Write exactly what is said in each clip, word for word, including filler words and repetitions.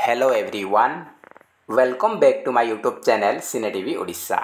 Hello everyone, welcome back to my YouTube channel Cine TV Odisha.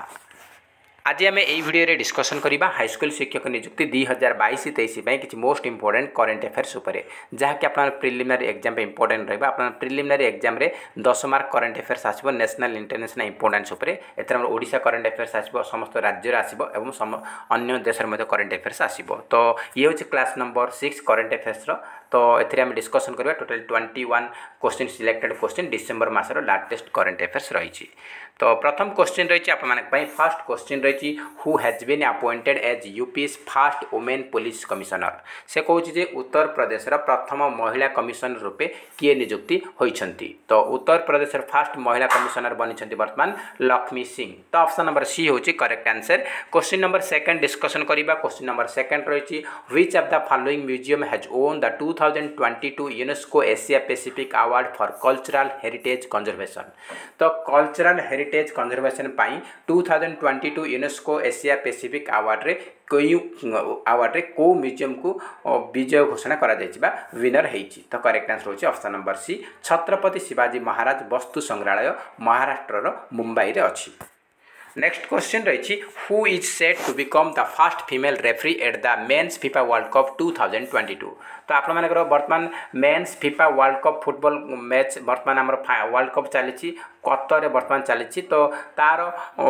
आज आम यही video discussion करवा हाईस्कल शिक्षक नियुक्ति दुई हजार बैश तेईस किसी मोस्ट इंपोर्टेंट करेन्ट अफेयर्स उपर जहाँकि आप प्रिलिमिनारी एग्जाम इंपोर्टेंट रहा आप प्रिलिमिनारी एग्जाम रे दस मार्क करेन्ट अफेयर्स आसो नेशनल इंटरनेशनल इंपोर्टेंस उपर एथर ओडिशा करेन्ट अफेयर्स आसो समस्त राज्य आसो एवं अन्य देश करेन्ट अफेयर्स आसो। तो ये हूँ class number six current affairs तो ये आम डिस्कसन करवा total twenty one question selected question December मासर लाटेस्ट करेन्ट अफेयर्स रही। तो प्रथम क्वेश्चन रही है फर्स्ट क्वेश्चन रही who has been appointed as UP's first women police commissioner. से कहूँ उत्तर प्रदेश प्रथम महिला कमिशनर रूपे किए नियुक्ति होती। तो उत्तर प्रदेश फर्स्ट महिला कमिशनर बनी वर्तमान लक्ष्मी सिंह। तो ऑप्शन नंबर सी हूँ correct answer. Question number second discussion करवा। क्वेश्चन नंबर सेकंड रही which of the following museum has won the two thousand twenty two UNESCO Asia Pacific award for cultural heritage conservation. तो cultural heritage conservation पाई two thousand twenty two UNESCO Asia Pacific award रे कोई award रे को museum को विजय घोषणा करा जाइबा विनर हेइची। तो करेक्ट आंसर होची option number C Chhatrapati Shivaji Maharaj Vastu Sangrahalaya Maharashtra रो मुंबई रे अछि। नेक्स्ट क्वेश्चन रही who is set to become the first female referee at the men's FIFA World Cup two thousand twenty two. तो आप बर्तमान men's FIFA World Cup football match बर्तमान आम वर्ल्ड कप चली कतर बर्तमान चली। तो तार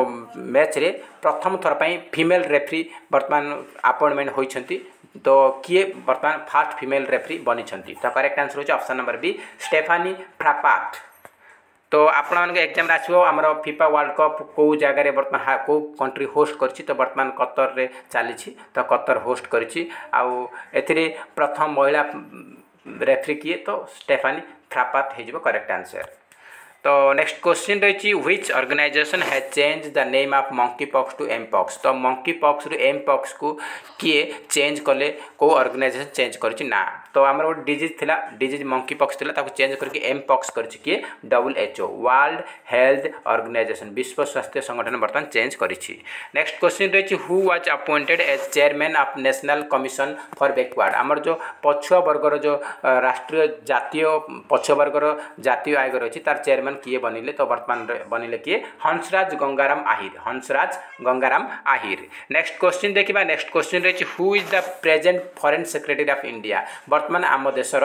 मैच रे प्रथम थर पर फीमेल रेफरी बर्तमान अपॉइंटमेंट होती। तो किए बर्तमान फर्स्ट फीमेल रेफरी बनी। तो करेक्ट आंसर होची option number B Stephanie Frappart. तो आपण एग्जाम आसो आमर फीफा वर्ल्ड कप कौ जगार बर्तमान कौ कंट्री होस्ट करछि। तो बर्तमान कतर रे चली। तो कतर होस्ट करछि आउ एथिरे प्रथम महिला रेफरी किए तो स्टेफानी फ्रापाट हो करेक्ट आंसर। तो नेक्स्ट क्वेश्चन रही which organisation has change the name of monkeypox to mpox. तो मंकी पॉक्स रु एम पॉक्स को किए चेंज कले को ऑर्गेनाइजेशन चेंज करछि ना। तो आमर गोटे डिजीज थिला डिजीज मंकी पॉक्स थिला ताको चेंज करके एम पॉक्स करछि किए W H O world health organization विश्व स्वास्थ्य संगठन बर्तमान चेंज करिछि। नेक्स्ट क्वेश्चन रही who was appointed as chairman of national commission for backward. आमर जो पछुआ वर्गर जो राष्ट्रीय जातीय पछुआ वर्गर जातीय आयोग रही तार चेयरमैन किए बनिले। तो वर्तमान बनिले किए हंसराज गंगाराम आहिर हंसराज गंगाराम आहिर। नेक्स्ट क्वेश्चन देखिबा। नेक्स्ट क्वेश्चन रही who is the present foreign secretary of India. वर्तमान आम देशर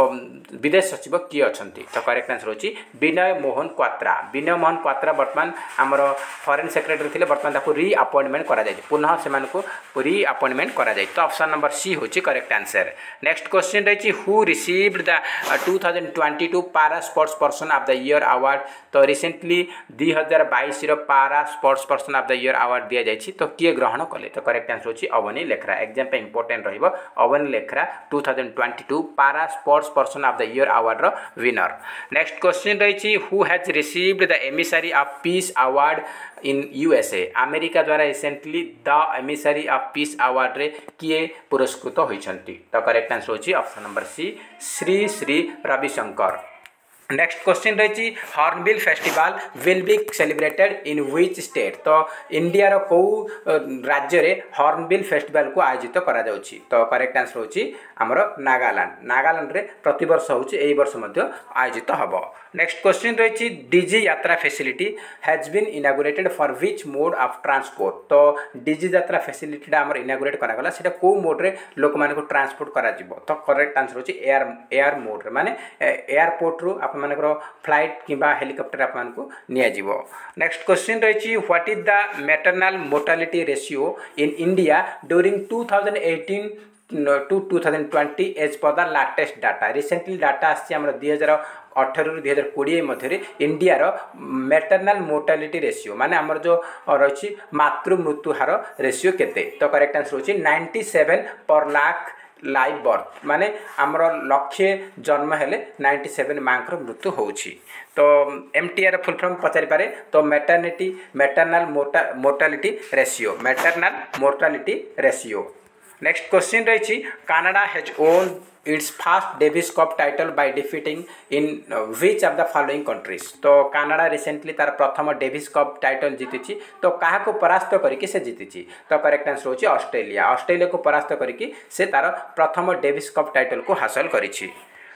विदेश सचिव किए अच्छी। तो करेक्ट आंसर होची विनय मोहन क्वात्रा। विनय मोहन क्वात्रा वर्तमान आमर फॉरेन सेक्रेटरी थिले वर्तमान ताको री अपॉइंटमेंट करा जाय पुनः सेमान को री अपॉइंटमेंट करा जाय। तो ऑप्शन नंबर सी होची करेक्ट आंसर। नेक्स्ट क्वेश्चन रही who received the two thousand twenty two para sports person of the year award. तो रिसेंटली दुई हजार बैश para sports person of the year award दि जाइए। तो किए ग्रहण कले। तो करेक्ट आंसर होची अवनी लेखरा। एग्जाम पे इंपोर्टेंट रहिबो Avani Lekhara two thousand twenty two para sports person of the year award रो विनर। नेक्स्ट क्वेश्चन रही who has received the emissary of peace award in USA. America द्वारा recently the emissary of peace award रे किए पुरस्कृत होइछंती। तो correct answer होची option number C Shri Shri Ravishankar. Next question रही hornbill festival will be celebrated in which state. तो India रो को राज्य रे हॉर्नबिल फेस्टिवल को आयोजित करा जाउछि। तो करेक्ट आंसर होछि हमर नागालैंड। नागालैंड रे प्रति वर्ष होछि एई वर्ष मध्य आयोजित हबो। नेक्स्ट क्वेश्चन रही DigiYatra facility has been inaugurated for which mode of transport. तो डीजी यात्रा फैसिलिटी आमर इनागुरेट करा गला सेटा को मोड रे लोक माने को ट्रांसपोर्ट करा जिवो। तो करेक्ट आंसर होछि एयर एयर मोड रे माने एयरपोर्ट रु आप मानकर फ्लाइट किंबा हेलिकॉप्टर आप मान को निया जिवो। नेक्स्ट क्वेश्चन रही what is the maternal mortality ratio in India during two thousand eighteen to two thousand twenty as per the latest data. Recently data आसी आम दुई हजार अठर रु दुई हजार कोड़े मध्य इंडिया रो मैटरनल मोर्टालिटी रेशियो माने आमर जो रही मातृ मृत्यु हार रेशियो केते। तो करेक्ट आंसर होची ninety seven per lakh live birth माने आमर लक्षे जन्म हेले नाइंटी सेवन मांकर मृत्यु होउछि। तो एमटीआर फुल फॉर्म पचारि पारे। तो मैटरनिटी मैटरनल मोर्टा mortality ratio maternal mortality ratio. Next question रही Canada has won its first Davis cup title by defeating in which of the following countries. तो कनाडा रिसेंटली तार प्रथम डेविस कप टाइटल जीति। तो क्या को परास्त करके से जीति। तो करेक्ट आंसर होची ऑस्ट्रेलिया। ऑस्ट्रेलिया को परास्त करके से तार प्रथम डेविस कप टाइटल को हासिल करिछि।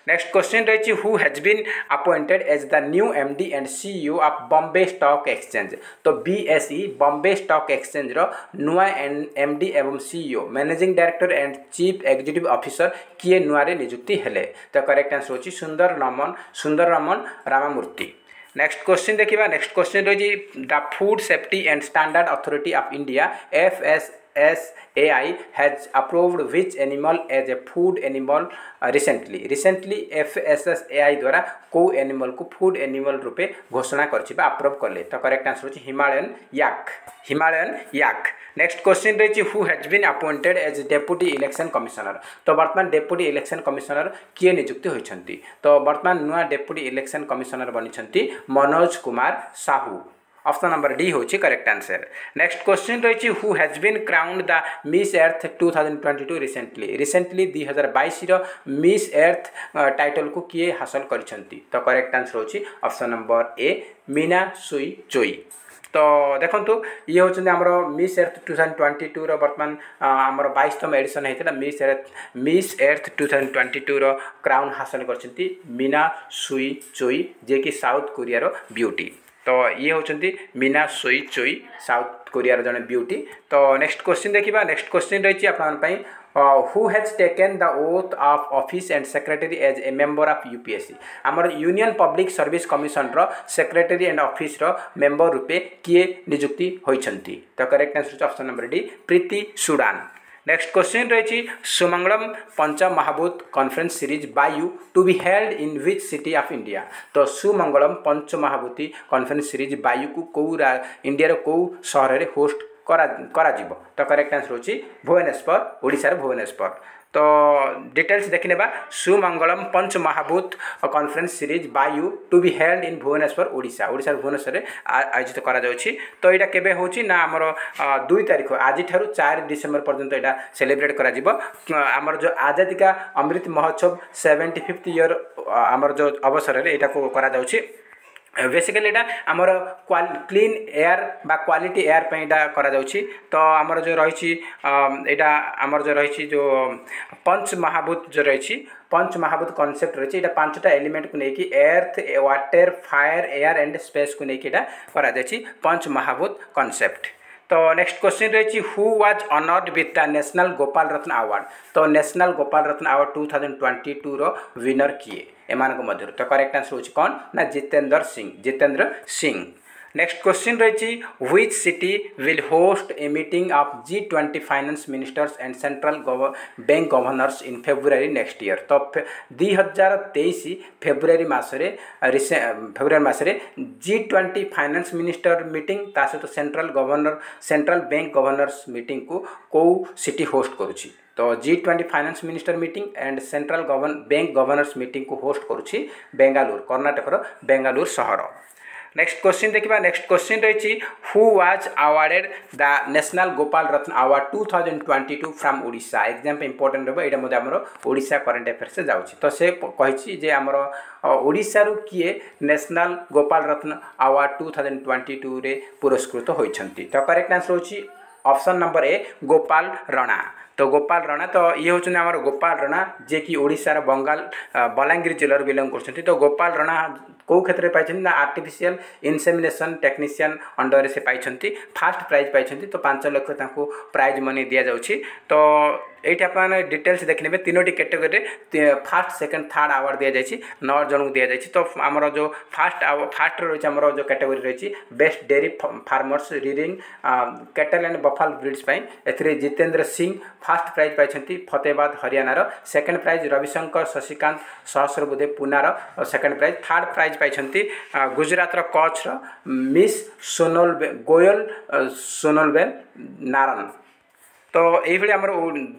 नेक्स्ट क्वेश्चन रही who has been appointed as the new MD and CEO of Bombay stock exchange. तो बीएसई बॉम्बे स्टॉक एक्सचेंज रो नुआ एमडी एवं CEO managing director and chief executive officer किए नुआ रे नियुक्ति हेले। तो करेक्ट आंसर होची सुंदर रमन सुंदर रमन रामामूर्ति। नेक्स्ट क्वेश्चन देखिबा। नेक्स्ट क्वेश्चन रही the food safety and standard authority of India F S S A I has approved which animal as a food animal uh, recently recently F S S A I द्वारा को animal को food animal रूपे घोषणा करछि बा approve करले। तो correct answer होछि Himalayan yak Himalayan yak. Next question रही who has been appointed as deputy election commissioner. तो वर्तमान डेप्यूटी इलेक्शन कमिशनर किए नियुक्ति होइछंती। तो वर्तमान नुआ डेप्यूटी इलेक्शन कमिशनर बनिछंती Manoj Kumar Sahu. Option number D होची करेक्ट आंसर। नेक्स्ट क्वेश्चन रही who has been crowned the Miss Earth two thousand twenty two recently recently दुई हजार बैश मिस एर्थ टाइटल को किए हासिल करिसेंती। तो करेक्ट आंसर होची option number A Mina Sue Choi. तो देखो ये होचंदी हमर Miss Earth two thousand twenty two रो वर्तमान हमर बाईसतम एडिशन हेतिला Miss Earth Miss Earth two thousand twenty two रो क्राउन हासिल करछंती मीना सुई चोई जे कि साउथ कोरिया रो ब्यूटी। तो ये होचंदी Mina Sue Choi South Korea जने ब्यूटी। तो नेक्स्ट क्वेश्चन देखिबा। नेक्स्ट क्वेश्चन रही अपन who has taken the oath of office and secretary as a member of UPSC. आमर यूनियन पब्लिक सर्विस कमिशन रो secretary and office रो member रूपे किए नियुक्ति होइछंती। तो correct answer option number D Preeti Sudan. Next question रही Sumangalam Panch Mahabhoot conference series Vayu to be held in which city of India. तो सुमंगलम पंच महाभूति कॉन्फ्रेंस सीरीज बायू को कौ इंडिया रो कौ शहर रे होस्ट करा करा जिवो। तो करेक्ट आंसर होची भुवनेश्वर ओडिसा रो भुवनेश्वर। तो डिटेल्स देखने बा Sumangalam Panch Mahabhoot conference series Vayu to be held in Bhubaneswar Odisha Odisha Bhubaneswar आयोजित करा जाउछि। तो एटा केबे होछि ना हमर दुई तारिख आज ठारू चार डिसेम्बर पर्यंत एटा सेलिब्रेट करा जिवो। हमर जो आजादी का Amrit Mahotsav seventy fifth year हमर जो अवसर रे एटा को करा जाउछि। बेसिकली एटा आमर क्लीन एयर बा क्वालिटी एयर पे एटा करा जाउछि। तो आमर जो रही एटा आमर जो रही जो पंच महाभूत जो रही पंच महाभूत कॉन्सेप्ट रही एटा पांचटा एलिमेंट को लेकी earth water fire air and space को लेकी एटा करा जाछि पंच महाभूत कॉन्सेप्ट। तो नेक्स्ट क्वेश्चन रही who was honoured with the national Gopal Ratna award. तो national Gopal Ratna award two thousand twenty two रो विनर किए एमान मध्य। तो करेक्ट आंसर होची कौन ना जितेंद्र सिंह जितेंद्र सिंह। नेक्स्ट क्वेश्चन रही which city will host a meeting of G twenty finance ministers and central bank governors in February next year. तो दुई हजार तेईस फेब्रुआरी मसरे फेब्रुआरी मसरे G twenty finance minister meeting ता सहित central governor central bank governors meeting को कौ सिटी होस्ट करुछि। तो G twenty finance minister meeting and central govern bank governors meeting को होस्ट करुछि बेंगालुरु कर्नाटक रो बेंगालुरु शहर। नेक्स्ट क्वेश्चन देखिबा। नेक्स्ट क्वेश्चन रही who was awarded the national Gopal Ratna award two thousand twenty to from Odisha. Exam important रहबो एटा मध्ये हमरो ओडिशा करंट अफेयर्स से जाउछि। तो से कहिछि जे हमरो ओडिशा रु किए national Gopal Ratna award two thousand twenty two रे पुरस्कृत होइछंती। तो करेक्ट आंसर होछि option number A Gopal Rana. तो गोपाल राणा तो ये होचन हमर गोपाल राणा जे कि ओडिशा रो बंगाल बलांगीर जिल्ला बिलोंग करछंती। तो गोपाल राणा को क्षेत्र पाई ना आर्टिफिशियल इनसेमिनेशन टेक्नीशियन अंडर से पाई फास्ट प्राइज पाई। तो पांच लक्ष तांको प्राइज मनी दिया जाउछि। तो ये आप डिटेल्स देखने तीनोटी category first second third award दिया जाइए नौ जन को दिया जाइए। तो आमर जो फास्ट फास्ट रही आमर जो कैटेगरी रही best dairy farmers rearing cattle and buffalo breeds ए जितेंद्र सिंह फास्ट प्राइज पाई फतेहाबाद हरियाणार। सेकंड प्राइज रविशंकर शशिकांत सहस्रबुद्धे पुनार सेकंड प्राइज। थर्ड प्राइज पाई गुजरात कच्छ मिस सोनल गोयल सोनलबेन नारायण। तो ये आमर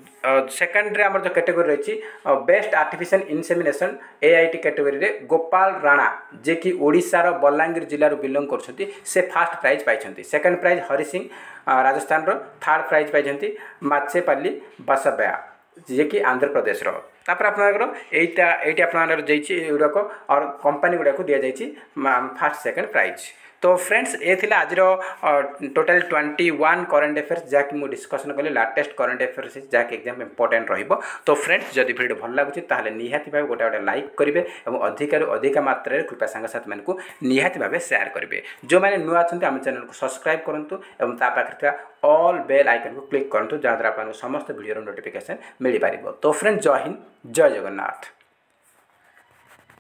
सेकेंड आमर जो कैटेगरी रही best artificial insemination AIT category रे गोपाल राणा जे कि ओडिशा बलांगीर जिल्ला बिलोंग करछंती से फास्ट प्राइज पाई। सेकंड प्राइज हरि सिंह राजस्थान रो। थर्ड प्राइज पाई माचेपाली बसब्या जे कि आंध्र प्रदेश रो। तापर आपनकर एटा एटी आपनकर जाइछि एगुड़ाक और कंपनी गुड़ाक दि जाइछि फर्स्ट सेकंड प्राइज। तो फ्रेंड्स ये थिला आज total twenty one current affairs जहाँकि मुझे डिस्कसन कली लाटेस्ट करेन्ट अफेयर्स जहाँकि एग्जाम इंपोर्टेंट रहिबो। तो फ्रेंड्स जदि वीडियो भल लगुच ताहले निहाती भाव गोटे गोटे लाइक करेंगे और अधिकार अधिक मात्रा कृपया सांगसाथी मानक निहाती भाव सेयार करेंगे। जो मैंने नुआ अच्छा आम चैनल को सब्सक्राइब करूँ और पाखे ऑल बेल आइकन को क्लिक करूँ जहाँद्वारा आपको समस्त वीडियो नोटिफिकेशन मिल पार। तो फ्रेंड्स जय हिंद जय जगन्नाथ।